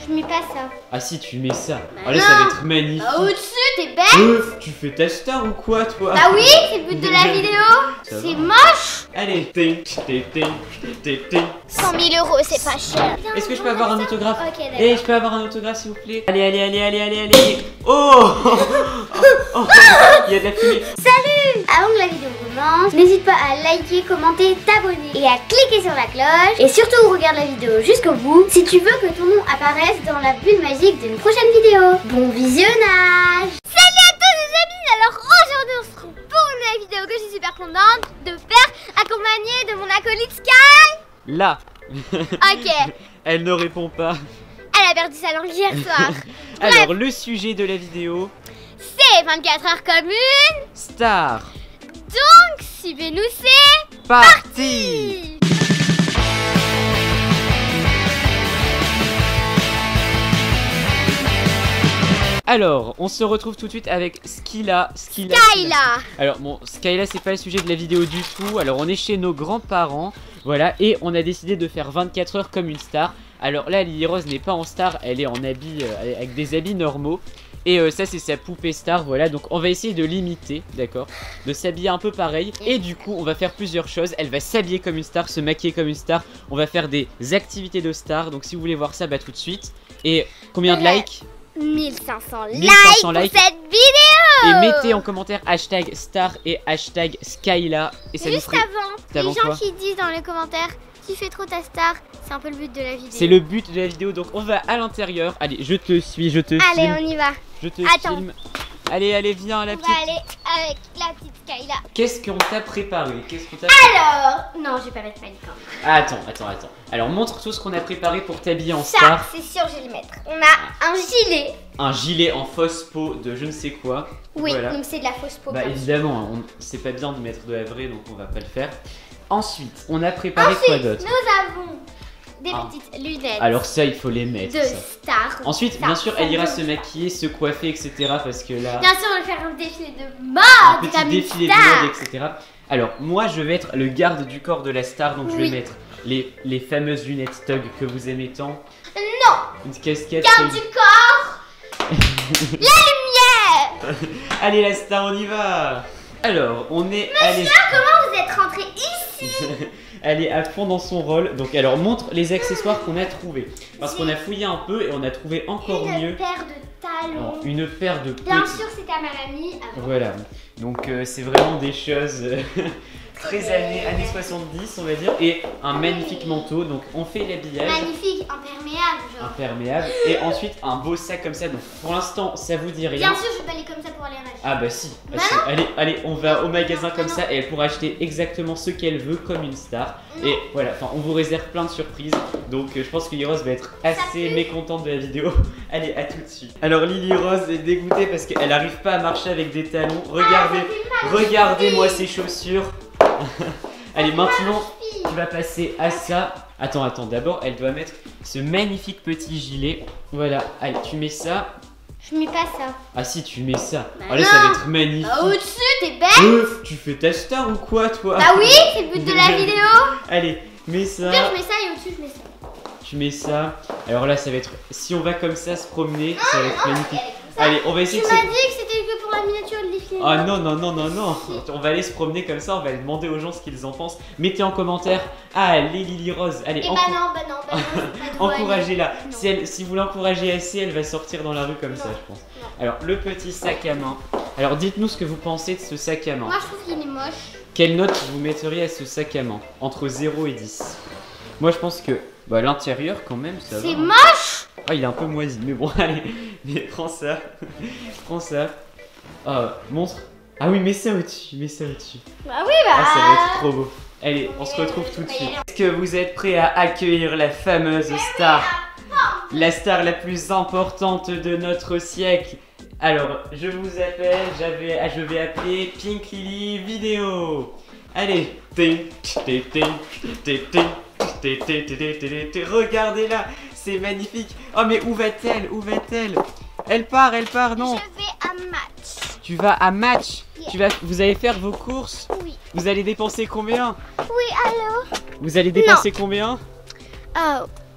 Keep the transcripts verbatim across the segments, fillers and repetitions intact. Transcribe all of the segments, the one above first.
Je mets pas ça. Ah si, tu mets ça. Bah Ah là, non. ça va être magnifique. Bah, au-dessus, t'es bête. Euh, tu fais ta star ou quoi, toi? Bah oui, c'est le but de la vidéo. Ça C'est va. moche. Allez, ting, ting, ting, ting, ting. cent mille euros, c'est pas cher. Est-ce que je peux avoir un autographe? Ok, d'accord. Eh, je peux avoir un autographe s'il vous plaît? Allez, allez, allez, allez, allez, allez. Oh, oh, oh, il y a de la fumée. Salut! Avant que la vidéo commence, n'hésite pas à liker, commenter, t'abonner et à cliquer sur la cloche. Et surtout, regarde la vidéo jusqu'au bout si tu veux que ton nom apparaisse dans la bulle magique d'une prochaine vidéo. Bon visionnage! Salut à tous les amis! Alors aujourd'hui, on se retrouve pour une nouvelle vidéo que je suis super contente de faire, accompagnée de mon acolyte Sky. Là. Ok. Elle ne répond pas. Elle a perdu sa langue hier soir. Alors, le sujet de la vidéo, C'est vingt-quatre heures communes. star. Donc, suivez-nous, c'est Parti. Alors, on se retrouve tout de suite avec Skyla. Skyla. Skyla. Alors, bon, Skyla, c'est pas le sujet de la vidéo du tout. Alors, on est chez nos grands-parents. Voilà, et on a décidé de faire vingt-quatre heures comme une star. Alors là, Lily Rose n'est pas en star, elle est en habit, euh, avec des habits normaux. Et euh, ça, c'est sa poupée star, voilà. Donc, on va essayer de l'imiter, d'accord? De s'habiller un peu pareil. Et du coup, on va faire plusieurs choses. Elle va s'habiller comme une star, se maquiller comme une star. On va faire des activités de star. Donc, si vous voulez voir ça, bah tout de suite. Et combien de likes? mille cinq cents likes mille cinq cents likes pour cette vidéo. Et mettez en commentaire hashtag star et hashtag Skyla. Et ça nous Juste ferait... avant, les avant gens quoi qui disent dans les commentaires tu fais trop ta star, c'est un peu le but de la vidéo. C'est le but de la vidéo, donc on va à l'intérieur. Allez, je te suis, je te Allez, filme. on y va. Je te Attends. filme. Allez, allez, viens la On va petite. aller avec la petite Skyla. Qu'est-ce qu'on t'a préparé? Qu'est-ce qu'on t'a Alors, non, je vais pas mettre ma licorne. Ah, attends, attends, attends. Alors montre tout ce qu'on a préparé pour t'habiller en Ça, star. c'est sûr, je vais le mettre. On a un gilet. Un gilet en fausse peau de je ne sais quoi. Oui, Voilà. donc c'est de la fausse peau. Bah comme évidemment, on... c'est pas bien de mettre de la vraie, donc on va pas le faire. Ensuite, on a préparé Ensuite, quoi d'autre? nous avons des Ah. petites lunettes Alors ça, il faut les mettre. de ça. star. Ensuite, Star, bien sûr, elle ira star. se maquiller, se coiffer, et cetera. Parce que là, Bien sûr, on va faire un défilé de un mode petit comme une défilé de star. mode, et cetera. Alors, moi, je vais être le garde du corps de la star, donc je Oui. vais mettre les, les fameuses lunettes Tug que vous aimez tant. Non, Une casquette. garde Tug. du corps. La lumière. Allez, la star, on y va. Alors, on est allé, Monsieur, comment vous êtes rentré ici? elle est à fond dans son rôle. Donc, alors, montre les accessoires qu'on a trouvés. Parce qu'on a fouillé un peu et on a trouvé encore Une mieux. paire de talons. Alors, une paire de Bien petits- sûr, c'était à ma mamie. avant. Voilà, donc euh, c'est vraiment des choses euh, très années, années soixante-dix on va dire. Et un magnifique manteau, donc on fait l'habillage Magnifique, imperméable, genre. imperméable. Et ensuite un beau sac comme ça, donc pour l'instant ça vous dit rien. Bien sûr, je vais pas aller comme ça pour aller à Ah bah si, Ah, Bah si. non. Allez, allez, on va au magasin Non, comme non. ça et elle pourra acheter exactement ce qu'elle veut comme une star. Non. Et voilà, enfin on vous réserve plein de surprises. Donc euh, je pense que Lily Rose va être assez pue. mécontente de la vidéo. Allez, à tout de suite. Alors Lily Rose est dégoûtée parce qu'elle arrive pas à marcher avec des talons. Regardez, Ah, ça fait mal, regardez-moi fille. ces chaussures. Allez, maintenant tu vas passer à ça. Attends, attends, d'abord elle doit mettre ce magnifique petit gilet. Voilà, allez, tu mets ça. Je mets pas ça. Ah si, tu mets ça. Bah Oh là, ça va non. être magnifique. Bah, au-dessus, t'es bête. Euh, tu fais ta star ou quoi, toi? Bah oui, c'est le but de la vidéo. Allez, mets ça. Au pire, je mets ça et au-dessus, je mets ça. Tu mets ça. Alors là, ça va être. Si on va comme ça se promener, ça va être Non, magnifique. elle est comme ça. Allez, on va Tu essayer de m'as se. dit que c'était que pour la miniature le défilé. Ah non, non, non, non, non. On va aller se promener comme ça. On va demander aux gens ce qu'ils en pensent. Mettez en commentaire. Ah, les Lily Rose. Allez, Et bah encou- non, bah non, bah non. c'est pas drôle. encouragez-la. Non. Si, elle, si vous l'encouragez assez, elle va sortir dans la rue comme ça, Non. je pense. Non. Alors, le petit sac à main. Alors, dites-nous ce que vous pensez de ce sac à main. Moi, je trouve qu'il est moche. Quelle note vous metteriez à ce sac à main? Entre zéro et dix. Moi je pense que bah, l'intérieur quand même ça va. C'est moche. Ah il est un peu moisi mais bon allez. Mais prends ça. Prends ça. Ah montre. Ah oui mets ça au-dessus. Mets ça au-dessus. Bah oui, bah. Ah ça va être trop beau. Allez on se retrouve tout de suite. Est-ce que vous êtes prêts à accueillir la fameuse star? La star la plus importante de notre siècle. Alors je vous appelle. J'avais, ah, je vais appeler Pink Lily Vidéo. Allez. Ting, ting, ting, ting, ting. Regardez-la, c'est magnifique. Oh mais où va-t-elle? Où va-t-elle? Elle part, elle part, non. Je vais à match. Tu vas à match. Yeah. Tu vas, vous allez faire vos courses. Oui. Vous allez dépenser combien? Oui, alors. Vous allez dépenser combien? Oh.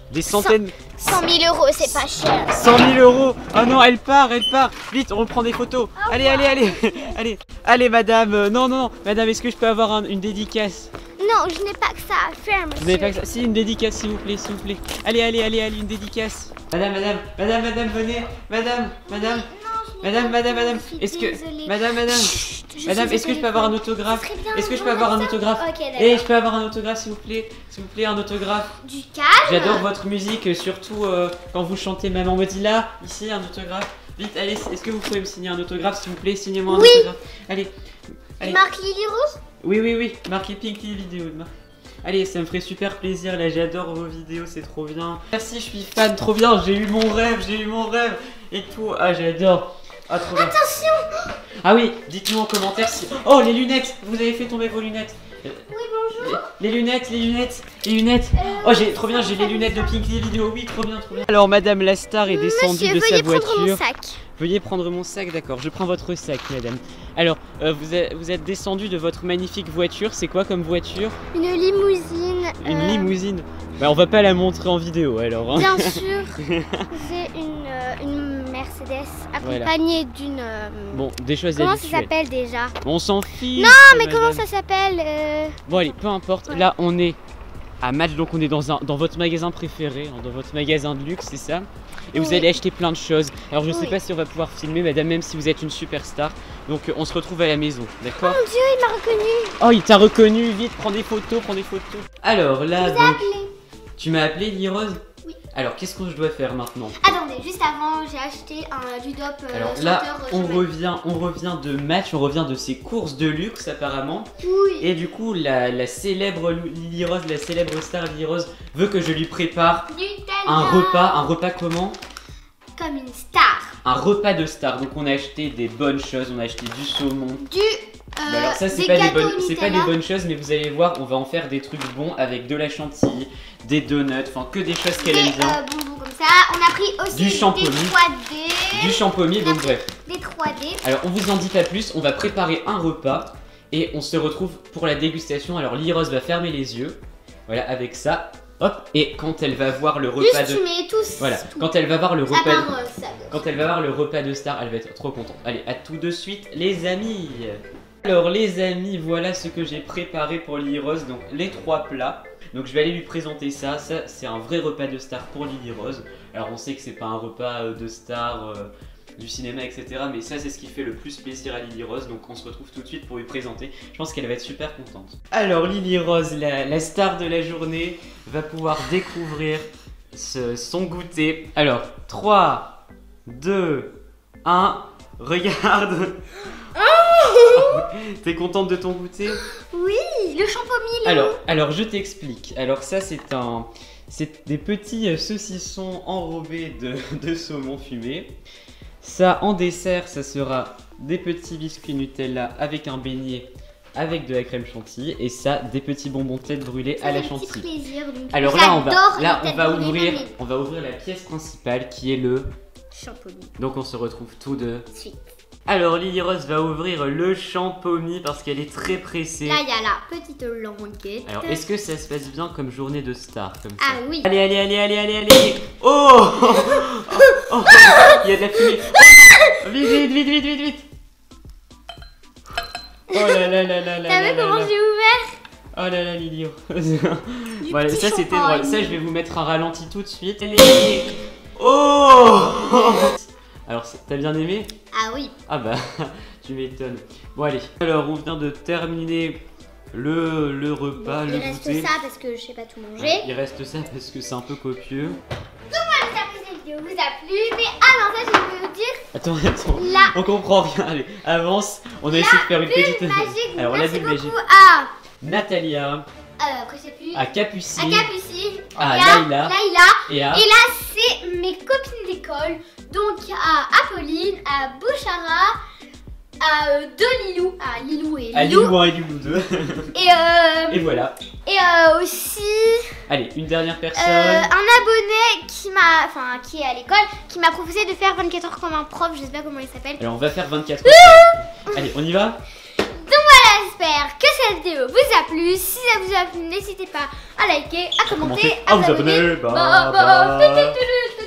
Des centaines... cent mille euros, c'est pas cher. cent mille euros. Oh non, elle part, elle part. Vite, on prend des photos. Allez, allez, allez. Allez, allez, madame. Euh, non, non, non. Madame, est-ce que je peux avoir un- une dédicace? Non, je n'ai pas que ça à faire, monsieur. Vous n'avez pas que ça? Si, une dédicace, s'il vous plaît, s'il vous plaît. Allez, allez, allez, allez, une dédicace. Madame, madame, madame, madame, venez. Madame, madame. Non, je n'ai Madame, pas- madame, madame, je suis est-ce que... désolée. Madame, madame, Chut, je madame, suis est-ce que je peux avoir un autographe? Ça serait bien, Est-ce que je peux non, avoir un ça autographe? Ok, d'accord. Eh, je peux avoir un autographe, s'il vous plaît? S'il vous plaît, un autographe. Du calme. J'adore votre musique, euh, surtout euh, quand vous chantez Maman me dit là, ici, un autographe. Vite, allez, est-ce que vous pouvez me signer un autographe, s'il vous plaît? Signez-moi un Oui. autographe. Allez, allez. Marque Lily Rose. Oui, oui, oui, marquez Pink Lily vidéo. Allez, ça me ferait super plaisir, là, j'adore vos vidéos, c'est trop bien. Merci, je suis fan, trop bien, j'ai eu mon rêve, j'ai eu mon rêve et tout. Ah, j'adore. Ah, trop bien. Attention. Ah oui, dites-nous en commentaire si... Oh, les lunettes, vous avez fait tomber vos lunettes. Oui, bonjour. Les, les lunettes, les lunettes, les lunettes. Oh, j'ai trop bien, j'ai les lunettes de Pink Lily vidéo, oui, trop bien, trop bien. Alors, Madame la star est descendue Monsieur, de sa veuillez prendre voiture. mon sac. Veuillez prendre mon sac, d'accord, je prends votre sac, madame. Alors, euh, vous, êtes, vous êtes descendu de votre magnifique voiture, c'est quoi comme voiture? Une limousine. Une euh, limousine? Bah, on va pas la montrer en vidéo alors. Hein. Bien sûr. C'est une, euh, une Mercedes accompagnée d'une. euh, Bon, des choses Comment habituelles. ça s'appelle déjà? On s'en fiche. Non, mais madame. comment ça s'appelle euh, Bon, allez, peu importe. Ouais. Là, on est à Match, donc on est dans, un, dans votre magasin préféré, hein, dans votre magasin de luxe, c'est ça? Et vous Oui. allez acheter plein de choses. Alors, je sais Oui. pas si on va pouvoir filmer, madame, même si vous êtes une superstar. Donc, euh, on se retrouve à la maison, d'accord? Mon Dieu, il m'a reconnu. Oh, il t'a reconnu, vite, prends des photos, prends des photos. Alors là, Je vous ai donc, appelé. tu m'as appelé, Lily Rose? Oui. Alors, qu'est-ce que je dois faire maintenant? Attendez, juste avant, j'ai acheté un Ludop euh, Alors senteur, là, euh, on cheval. revient, on revient de Match, on revient de ses courses de luxe apparemment. Oui. Et du coup, la, la célèbre Lily Rose, la célèbre star Lily Rose veut que je lui prépare Nutella. un repas. Un repas comment? Comme une star. Un repas de star. Donc on a acheté des bonnes choses, on a acheté du saumon. Du. Euh, Bah alors ça c'est des pas, des gâteaux bonnes- c'est pas des Nutella. bonnes choses, mais vous allez voir, on va en faire des trucs bons avec de la chantilly, des donuts, enfin que des choses qu'elle Des aime bien. euh, bonbons comme ça. On a pris aussi Du des champomis. trois D. Du champomis, donc bref. Des trois D. Alors on vous en dit pas plus, on va préparer un repas et on se retrouve pour la dégustation. Alors Lily Rose va fermer les yeux, voilà, avec ça, hop, et quand elle va voir le repas Juste de... tu mets tous. Voilà, tout. quand elle va voir le À repas... part euh, ça. Quand elle va voir le repas de star, elle va être trop contente. Allez, à tout de suite les amis. Alors les amis, voilà ce que j'ai préparé pour Lily Rose, donc les trois plats. Donc je vais aller lui présenter ça, ça c'est un vrai repas de star pour Lily Rose. Alors on sait que c'est pas un repas euh, de star euh, du cinéma, et cetera. Mais ça c'est ce qui fait le plus plaisir à Lily Rose, donc on se retrouve tout de suite pour lui présenter. Je pense qu'elle va être super contente. Alors Lily Rose, la, la star de la journée, va pouvoir découvrir ce- son goûter. Alors, trois, deux, un, regarde. T'es contente de ton goûter? Oui, le champomis. il est Alors, alors je t'explique. Alors ça c'est un, c'est des petits euh, saucissons enrobés de, de saumon fumé. Ça en dessert, ça sera des petits biscuits Nutella avec un beignet avec de la crème chantilly et ça des petits bonbons tête brûlée à la C'est un petit chantilly. plaisir, donc Alors là on va, j'adore les là on têtes va brûlées, ouvrir, mais on va ouvrir la pièce principale qui est le. champomis. Donc on se retrouve tous deux. Suite. Alors Lily Rose va ouvrir le champomis parce qu'elle est très pressée. Là, il y a la petite languette. Alors est-ce que ça se passe bien comme journée de star comme ça? Ah oui. Allez, allez, allez, allez, allez, allez. Oh, oh, oh, il y a de la fumée. Oh, non. Vite, vite, vite, vite, vite, vite. Oh là là là là là. T'as là vu comment là. j'ai ouvert? Oh là là, Lily. Du Voilà, petit ça c'était champagne. drôle. Ça, je vais vous mettre un ralenti tout de suite. Allez. Oh. Alors, c'est- t'as bien aimé? Ah oui. Ah bah, tu m'étonnes. Bon, allez. Alors, on vient de terminer le, le repas, Bon, le il reste goûter. ça parce que je sais pas tout manger. Ouais, il reste ça parce que c'est un peu copieux. J'espère que cette vidéo vous a plu. Mais avant ça, je vais vous dire Attends, attends. la On comprend rien. Allez, avance. On a essayé de faire une petite. bulle magique. Alors, la Merci bulle beaucoup magique. à. Natalia, Euh, après, je sais plus. à À Capucine, Capucine. à et à Laïla. Laïla. et à. Et là, c'est mes copines d'école. Donc, à Apolline, à Bouchara, à euh, deux Lilou, à Lilou et À Lilou. Lilou un et Lilou deux. Et, euh, Et voilà. et euh, aussi Allez, une dernière personne. euh, un abonné qui m'a, enfin, qui est à l'école, qui m'a proposé de faire vingt-quatre heures comme un prof. Je sais pas comment il s'appelle. Alors, on va faire vingt-quatre heures. Allez, on y va? Voilà, j'espère que cette vidéo vous a plu. Si ça vous a plu, n'hésitez pas à liker, à commenter, à vous abonner. Bah, bah.